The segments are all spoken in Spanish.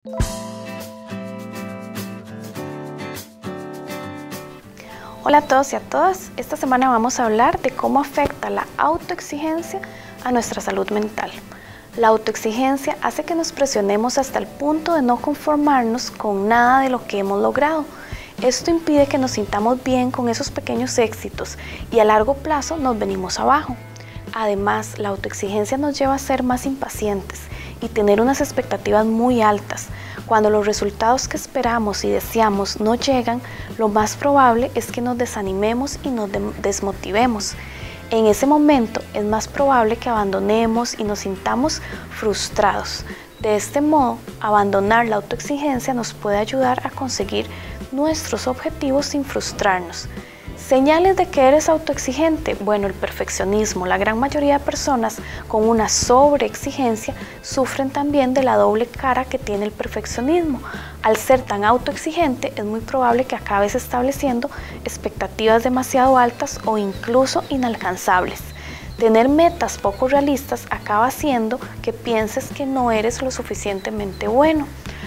Hola a todos y a todas, esta semana vamos a hablar de cómo afecta la autoexigencia a nuestra salud mental. La autoexigencia hace que nos presionemos hasta el punto de no conformarnos con nada de lo que hemos logrado. Esto impide que nos sintamos bien con esos pequeños éxitos y a largo plazo nos venimos abajo. Además, la autoexigencia nos lleva a ser más impacientes y tener unas expectativas muy altas. Cuando los resultados que esperamos y deseamos no llegan, lo más probable es que nos desanimemos y nos desmotivemos. En ese momento es más probable que abandonemos y nos sintamos frustrados. De este modo, abandonar la autoexigencia nos puede ayudar a conseguir nuestros objetivos sin frustrarnos. Señales de que eres autoexigente. Bueno, el perfeccionismo. La gran mayoría de personas con una sobreexigencia sufren también de la doble cara que tiene el perfeccionismo. Al ser tan autoexigente, es muy probable que acabes estableciendo expectativas demasiado altas o incluso inalcanzables. Tener metas poco realistas acaba haciendo que pienses que no eres lo suficientemente bueno.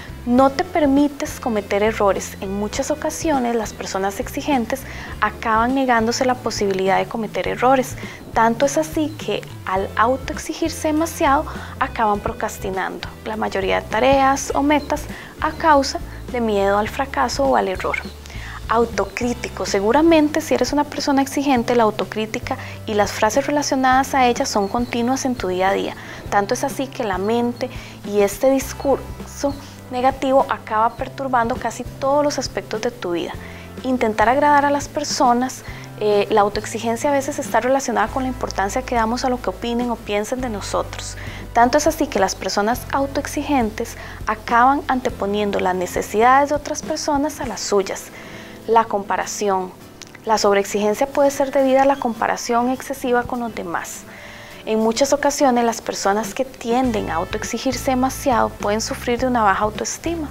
No te permites cometer errores. En muchas ocasiones las personas exigentes acaban negándose la posibilidad de cometer errores. Tanto es así que al autoexigirse demasiado acaban procrastinando la mayoría de tareas o metas a causa de miedo al fracaso o al error. Autocrítico. Seguramente si eres una persona exigente, la autocrítica y las frases relacionadas a ella son continuas en tu día a día. Tanto es así que la mente y este discurso negativo acaba perturbando casi todos los aspectos de tu vida. Intentar agradar a las personas, la autoexigencia a veces está relacionada con la importancia que damos a lo que opinen o piensen de nosotros. Tanto es así que las personas autoexigentes acaban anteponiendo las necesidades de otras personas a las suyas. La comparación. La sobreexigencia puede ser debida a la comparación excesiva con los demás. En muchas ocasiones las personas que tienden a autoexigirse demasiado pueden sufrir de una baja autoestima.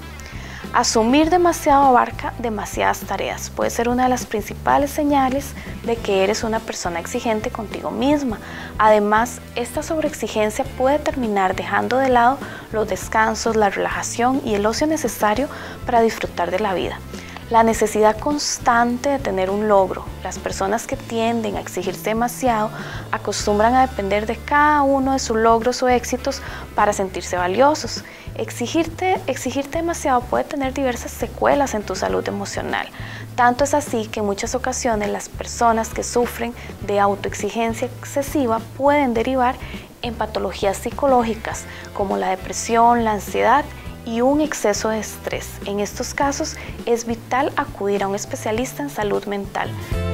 Asumir demasiado abarca demasiadas tareas. Puede ser una de las principales señales de que eres una persona exigente contigo misma. Además, esta sobreexigencia puede terminar dejando de lado los descansos, la relajación y el ocio necesario para disfrutar de la vida. La necesidad constante de tener un logro. Las personas que tienden a exigirse demasiado acostumbran a depender de cada uno de sus logros o éxitos para sentirse valiosos. Exigirte demasiado puede tener diversas secuelas en tu salud emocional. Tanto es así que en muchas ocasiones las personas que sufren de autoexigencia excesiva pueden derivar en patologías psicológicas como la depresión, la ansiedad y un exceso de estrés. En estos casos es vital acudir a un especialista en salud mental.